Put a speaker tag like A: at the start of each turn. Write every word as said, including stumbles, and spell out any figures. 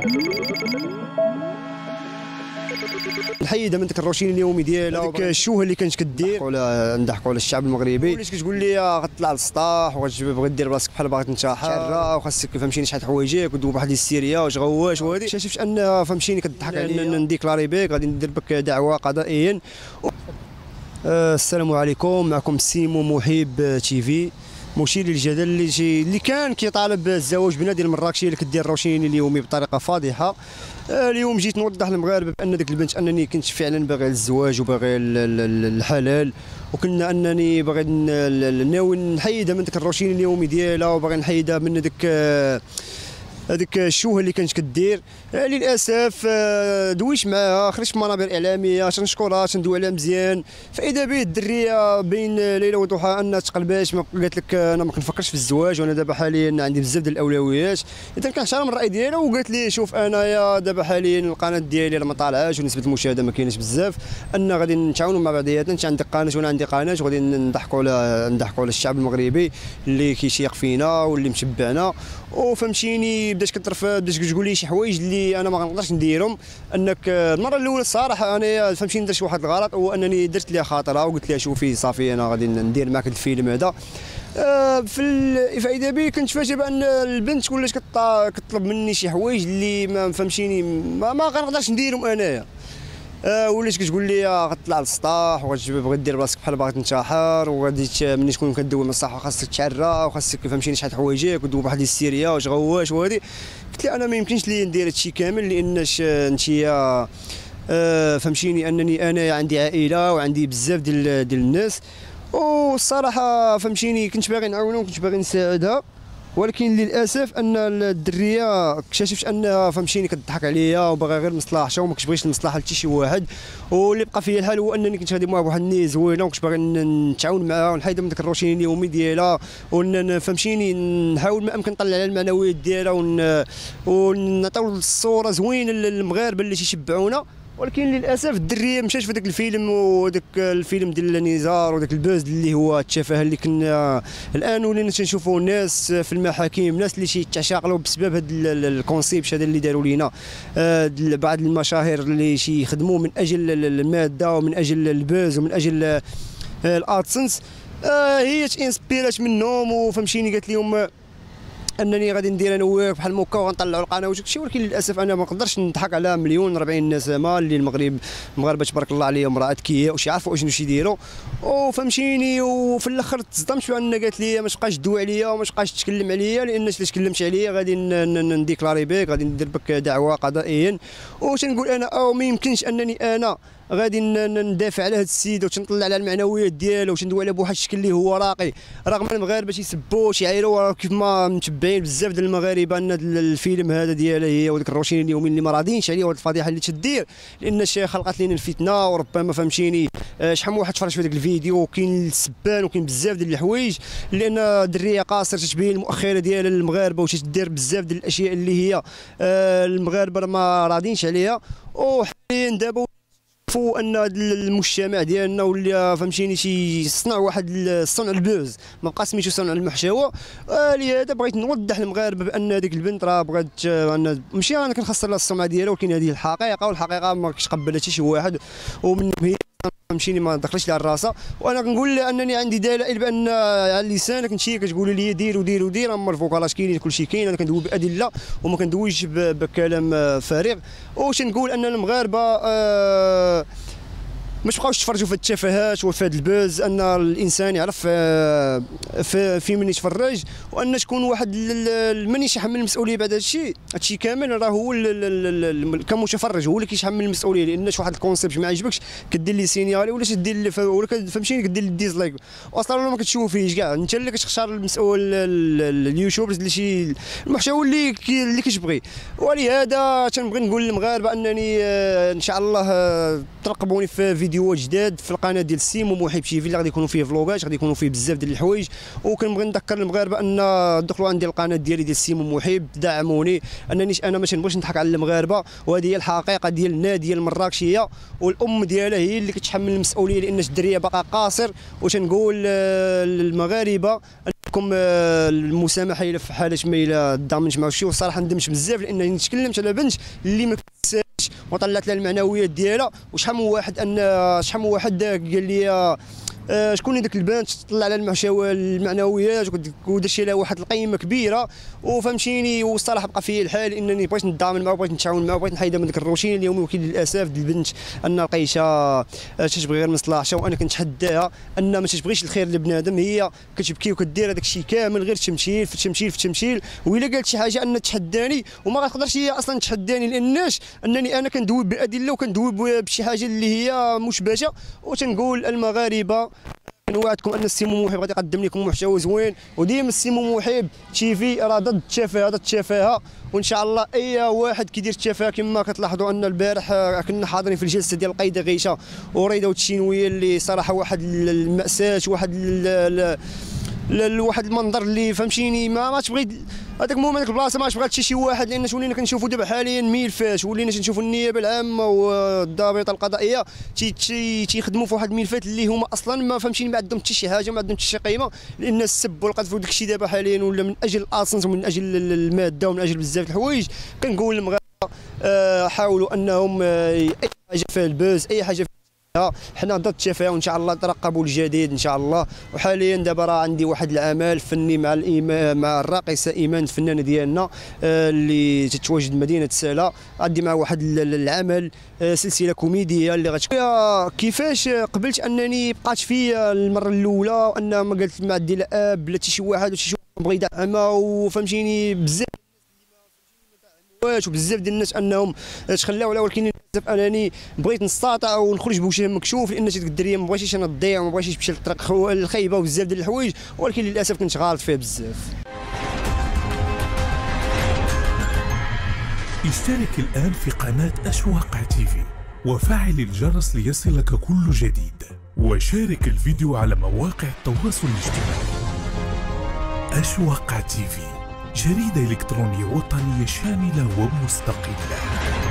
A: الحيده من ديك الروتين اليومي ديالها وديك الشوهه اللي كانت كدير ولا نضحكوا على الشعب المغربي. وليت كتقول لي غتطلع للسطاح وغتبغي دير راسك بحال باغي تنتحر وخاصك فهمتيني شحال حوايجك ودوب واحد السيريا واش غواش وهادي. شفت ان فهمتيني كتضحك عليا نديكلاري بك غادي ندير بك دعوه قضائيا. السلام عليكم، معكم سيمو محب تيفي، مثير للجدل اللي شي اللي كان كيطالب بالزواج بنا ديال مراكشيه اللي كدير الروتين اليومي بطريقه فاضحه. اليوم جيت نوضح للمغاربه بان ديك البنت انني كنت فعلا باغي الزواج وباغي الحلال، وكنا انني باغي ناوي نحيدها من ديك الروتين اليومي ديالها وباغي نحيدها من ديك هذيك الشوهه اللي كانت كدير. للاسف دويش معاها، خرجت في منابر اعلاميه تنشكرها تندوي عليها مزيان. فاذا به الدريه بين ليله وضحاها انها تقلبات قالت لك انا ما كنفكرش في الزواج وانا دابا حاليا عندي بزاف ديال الاولويات. اذا كنحترم الراي ديالها وقالت لي شوف انايا دابا حاليا القناه ديالي راه ما طالعاش ونسبه المشاهده ما كايناش بزاف، ان غادي نتعاونوا مع بعضياتنا، انت عندك قناه وانا عندي قناه وغادي نضحكوا على نضحكوا على الشعب المغربي اللي كيشيق فينا واللي متبعنا. وفهمتيني بدات كترف بدات كتقول لي شي حوايج اللي انا ما غنقدرش نديرهم. انك المره الاولى الصراحه انا فهمتيني درت واحد الغلط، هو انني درت ليها خاطرها وقلت لها شوفي صافي انا غادي ندير معك الفيلم هذا. في الفائده بي كنت فاجئ بان البنت ولات كتطلب مني شي حوايج اللي ما فهمتيني ما, ما غنقدرش نديرهم انايا. آه ولات كتقول لي غتطلع للسطاح وغتبغي دير راسك بحال باغي تنتحر وغادي ملي تكون كدوي من الصح خاصك تعرى وخاصك فهمتيني شحال حوايجك ودوب واحد السيريا واش غواش وهادي. قلت لها انا ما يمكنش لي ندير هادشي كامل لاناش انتيا آه فهمتيني انني انا عندي عائله وعندي بزاف ديال ديال الناس، والصراحه فهمتيني كنت باغي نعاونها وكنت باغي نساعدها، ولكن للاسف ان الدريه اكتشفت انها فهمتيني كتضحك عليا وباغا غير مصلحتها وما كتبغيش المصلحه لحتى شي واحد. واللي بقى فيا الحال هو انني كنت غادي مع واحد النيه زوينه وكنت باغي نتعاون معاها ونحيدها من داك الروتين اليومي ديالها ونفهمتيني نحاول ما امكن نطلع على المعنويات ديالها ون ونعطيو الصوره زوينه للمغاربه اللي تيشبعونا. ولكن للاسف الدريه مشات في داك الفيلم وداك الفيلم ديال نزار وداك البوز اللي هو التفاهه اللي كنا الان ولينا تنشوفوا الناس في المحاكم، ناس اللي تيتشاغلوا بسبب هذا الكونسيبت هذا اللي داروا لينا بعض المشاهير اللي يخدموا من اجل الماده ومن اجل البوز ومن اجل الادسنس. هي تانسبيرات منهم وفهمتيني قالت لهم انني غادي ندير انا وياك بحال موكا وغنطلعوا القناه وداك الشيء. ولكن للاسف انا ما نقدرش نضحك على مليون أربعين نسمه اللي المغرب المغاربه تبارك الله عليهم راه اذكياء وش يعرفوا شنو يديروا. وفهمتيني وفي الاخر تصدمت بان قالت لي ما تبقاش تدوي عليا وما تبقاش تتكلم عليا لان الا تكلمت عليا غادي نديكلاري بك غادي ندير بك دعوه قضائيا. وتنقول انا او ما يمكنش انني انا غادي ندافع على هذا السيد وتنطلع على المعنويات ديالو وتندوي على بواحد الشكل اللي هو راقي، رغم المغاربه تيسبوا تيعايروا كيف ما متبعين بزاف ديال المغاربه ان الفيلم هذا ديالها هي وداك الروتين اليومي اللي ما راضينش عليه وهاد الفضيحه اللي تدير لان الشيء خلقت لنا الفتنه. وربما فهمتيني شحال من واحد تفرج في داك الفيديو وكاين السبان وكاين بزاف ديال الحوايج لان الدريه قاصر تتبين المؤخره ديالها للمغاربه وتدير بزاف ديال الاشياء اللي هي المغاربه ما راضينش عليها. وحاليا دابا شوفوا ان المجتمع ديالنا ولا فهمتيني تيصنع واحد الصنع البوز ما بقى سميتو صنع المحتوى. آه لهذا بغيت نوضح للمغاربه بان هذيك البنت راه بغات انا ماشي انا كنخسر لها السمعه ديالها، ولكن هذه الحقيقه والحقيقه ما كتقبلها حتى شي واحد ومن هي فهمتيني ما دخلش لها الراسه. وانا كنقول لها انني عندي دلائل بان على لسانك انت كتقولي لي دير ودير ودير، اما الفوكالات كاينين كلشي كاين، انا كندوي بادله وما كندويش بكلام فارغ. واش نقول ان المغاربه آه ما تبقاوش تفرجوا في التفاهات وفي هذا البوز، ان الانسان يعرف في, في من يتفرج وان تكون واحد من يتحمل المسؤوليه بعد هذا الشيء. هذا الشيء كامل راه هو كمتفرج هو اللي كيتحمل المسؤوليه لان شي واحد الكونسيبت ما عجبكش كدير لي سينيالي ولا تدير ولا فهمتيني كدير لي ديزلايك واصلا ما كتشوفيش كاع، انت اللي كتختار المسؤول اليوتيوبرز اللي شي المحتوى اللي اللي كتبغي. ولهذا تنبغي نقول للمغاربه انني ان شاء الله ترقبوني في فيديوهات جداد في القناه ديال سيمو محب تيفي اللي غادي يكونوا فيه فلوغات غادي يكونوا فيه بزاف ديال الحوايج. وكنبغي نذكر المغاربه ان دخلوا عندي القناه ديالي ديال سيمو محب دعموني، انني انا ما تنبغيش نضحك على المغاربه وهذه هي الحقيقه ديال الناديه المراكشيه والام ديالها هي اللي كتحمل المسؤوليه لان الدريه باقا قاصر. وتنقول للمغاربه انكم لكم المسامحه الا في حاله ما الا ضامنش مع شي. وصراحه ندمت بزاف لانني تكلمت على بنت اللي ما كتسالش وطلعت لها المعنويات ديالها. وشحال من واحد ان شحال من واحد قال لي آه شكون ديك البنت طلع على المحتوى المعنويات ودرتي لها واحد القيمه كبيره وفهمتيني. والصراحه بقى فيا الحال انني بغيت نتضامن معها وبغيت نتعاون معها وبغيت نحيدها من ذاك الروتين اليومي. ولكن للاسف ديال البنت ان لقيتها تتبغي غير مصلحتها وانا كنتحداها ان ما تتبغيش الخير لبنادم. هي كتبكي وكدير هذاك الشيء كامل غير تمثيل في تمثيل في تمثيل. وإلا قالت شي حاجه ان تحداني وما غتقدرش هي اصلا تحداني لاناش انني انا كندوب بالادله وكندوب بشي حاجه اللي هي مشبهه. وتنقول المغاربه نوعدكم ان السيمو محب غادي يقدم لكم محتوى زوين. وديما السيمو محب تيفي راه ضد التفاهه ضد التفاهه. وان شاء الله اي واحد كيدير التفاهه كما كتلاحظوا ان البارح كنا حاضرين في الجلسه ديال قايده غيشه وريده والتشينويه اللي صراحه واحد المأساة واحد لواحد المنظر اللي فهمتيني ما ما تبغي هذاك المهم هذيك البلاصه ما تبغى شي شي واحد. لان ولينا كنشوفوا دابا حاليا ملفات ولينا تنشوفوا النيابه العامه والضابطه القضائيه تيخدموا في واحد الملفات اللي هما اصلا ما فهمتيني ما عندهم حتى شي حاجه ما عندهم حتى شي قيمه. لان السب والقذف وداك الشيء دابا حاليا ولا من اجل الاسنس ومن اجل الماده ومن اجل بزاف د الحوايج. كنقول للمغاربه آه حاولوا انهم آه اي حاجه فيها البوز اي حاجه حنا ضد التفاهم. ان شاء الله ترقبوا الجديد ان شاء الله. وحاليا دابا راه عندي واحد العمل فني مع مع الراقصه ايمان الفنانه ديالنا اللي تتواجد مدينه سالا. عندي مع واحد العمل سلسله كوميديه اللي غتكون كيفاش قبلت انني بقات فيا المره الاولى وان ما قالت ما عندي لا اب بلا حتى شي واحد ولا شي واحد بغى يدعمها. وفهمتيني بزاف وبزاف ديال الناس انهم تخلاو عليها. ولكن للاسف انني بغيت نستطيع ونخرج بوجه مكشوف لان ديك الدريه ما بغيتيش انا تضيع وما بغيتيش تمشي للطريق الخايبه وبزاف ديال الحوايج. ولكن للاسف كنت غالط فيها بزاف.
B: اشترك الآن في قناة أشواق تيفي وفعل الجرس ليصلك كل جديد وشارك الفيديو على مواقع التواصل الاجتماعي. أشواق تيفي، جريدة إلكترونية وطنية شاملة ومستقلة.